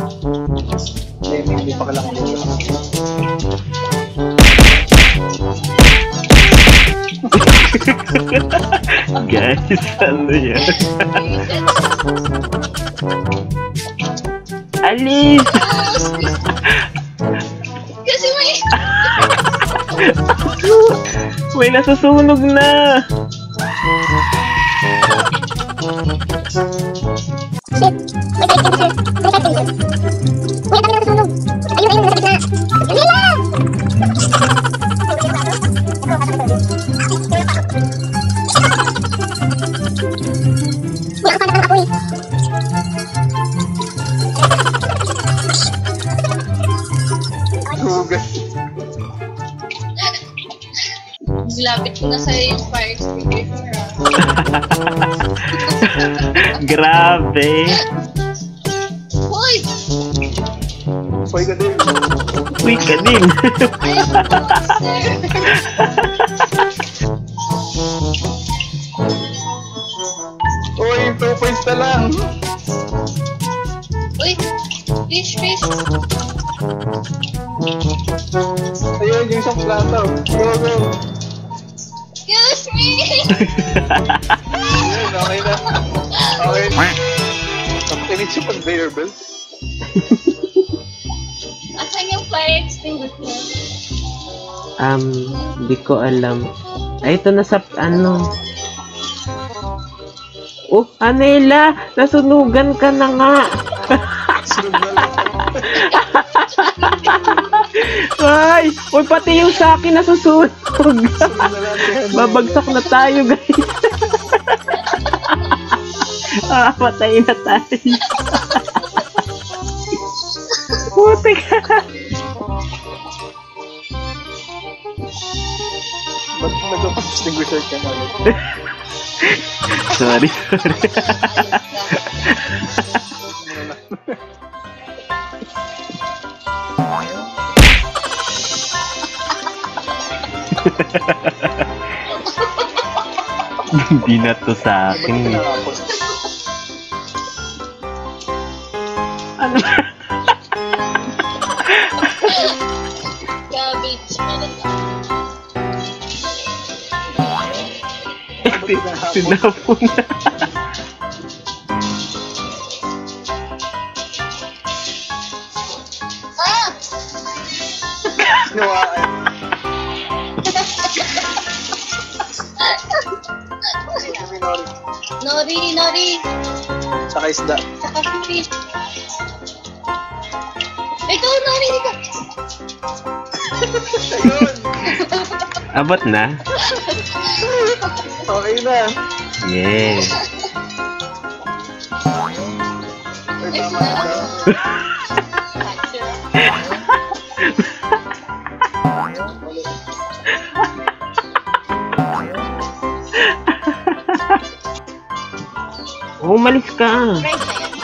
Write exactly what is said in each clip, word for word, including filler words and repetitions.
Hindi, hindi pa kailangan dito. Guys, ano yan? Alis! Kasi may... May nasusunog na! Shit! May typing sir! May typing sir! May dami na nasusunog! Ayun, ayun, nasa gitna! Ganila! Wala kang ng apoy! Hugas. Lapit ko na sa yung fire extinguisher. Grabe! Hoy! Hoy ka din. Uy ka din! Ayun po, sir! Uy, two points na lang. Uy! Fish, fish! Ayun, yung isang plato. Go, go. Excuse me! Ayun, okay na. Okay na. Pakinig siya pag-conveyor belt. Asan yung fire extinguisher? Um, di ko alam. Ay, ito na sa, ano. Oh, Anela! Nasunugan ka na nga! Sunod na lang. Ay! Uy, pati yung sa akin nasusunog! Sunod na lang yan. Babagsak na tayo, guys! Ah, patay na tayo! Puti ka! Ba't nagpapag-distinguisher ka na ulit? Sorry, sorry. Hindi na to sa akin. Ano? Cabbage. Tinapon na. Ah! Sinawaan. Nori, nori! Saka isda. Saka fish. Ikaw, nori, dito! Ayun. Abot na? Okay na. Yeah. Ay, tama na. Umalis ka. Right na yan.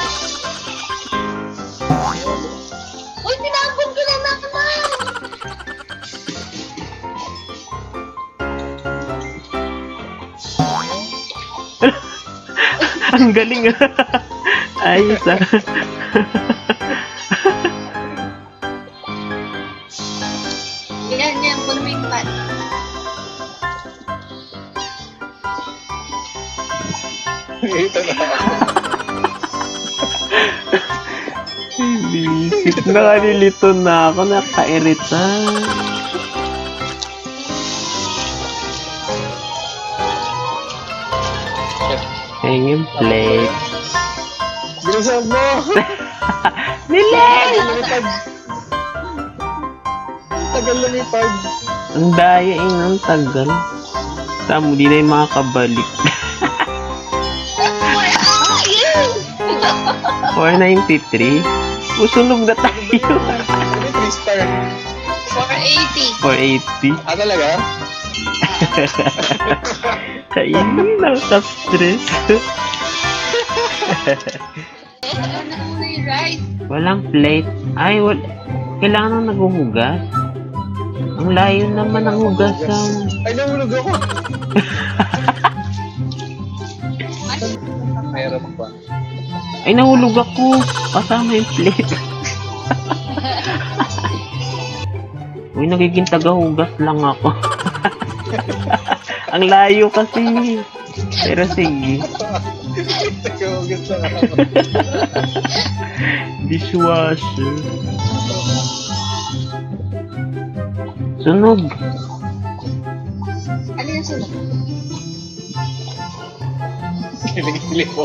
Uy, tinapon ko na naman! Ang galing ah. Ayos ah. Yan, yan. Puno mo yung pan. Ito na. Bisit. Nakalilito na ako. Nakairita. Hanging plate. Binusab mo! Nilen! Lumipad. Tagal lumipad. Ang daya eh, ang tagal. Tamo, di na yung makakabalik. four ninety-three? Usunog na tayo. Ano yung three star? four eighty. four eighty? Ah, talaga? Ayun, nakaka-stress. Ano na yung rice? Walang plate. Ay, wal kailangan nang naghuhugas. Ang layo naman ang hugasan. Ay, nahulog ako. Mayroon pa. Ay, nahulog ako. Kasama yung plate. Uy, nagiging tagahugas lang ako. Ang layo kasi. Pero sige. Tagahugas lang ako. Dishwasher. Sunog. Ano yung sunod? Kilig-kilig po.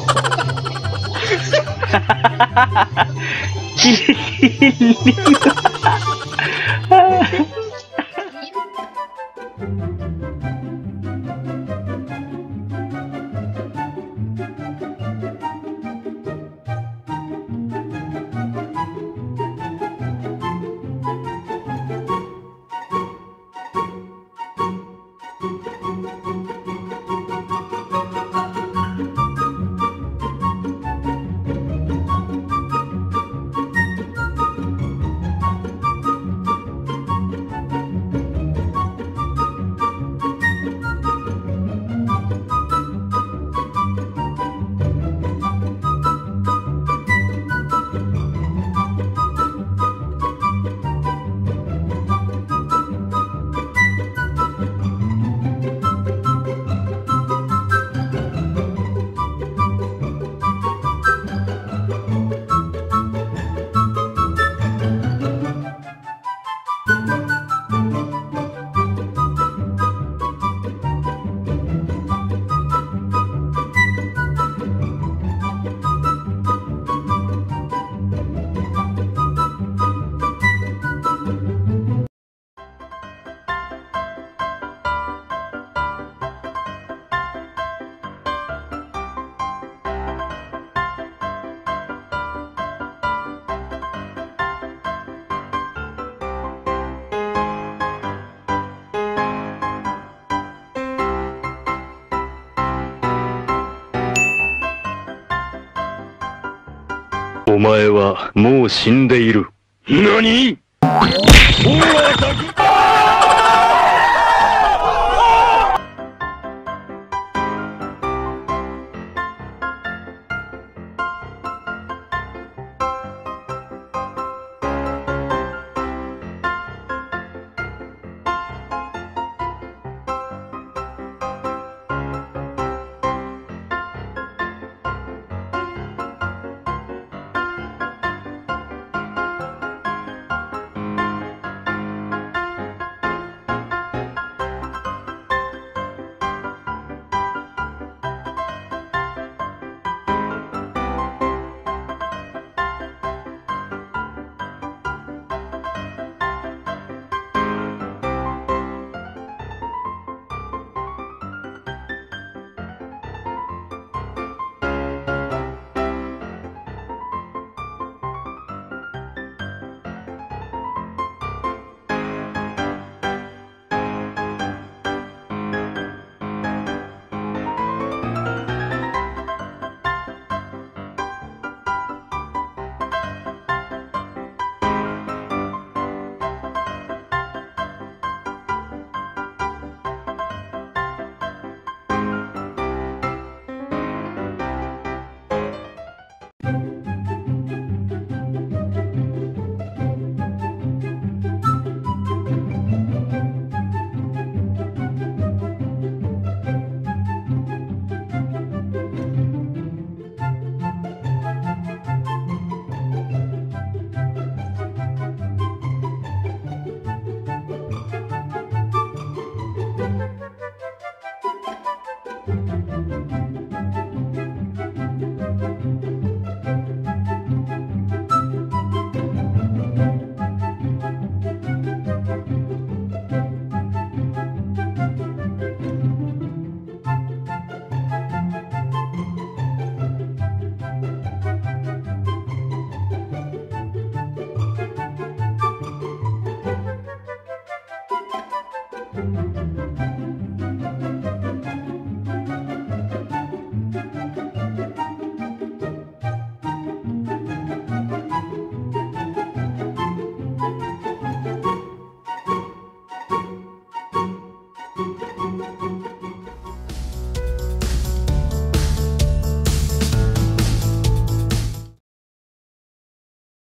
お前はもう死んでいる。何？大当たり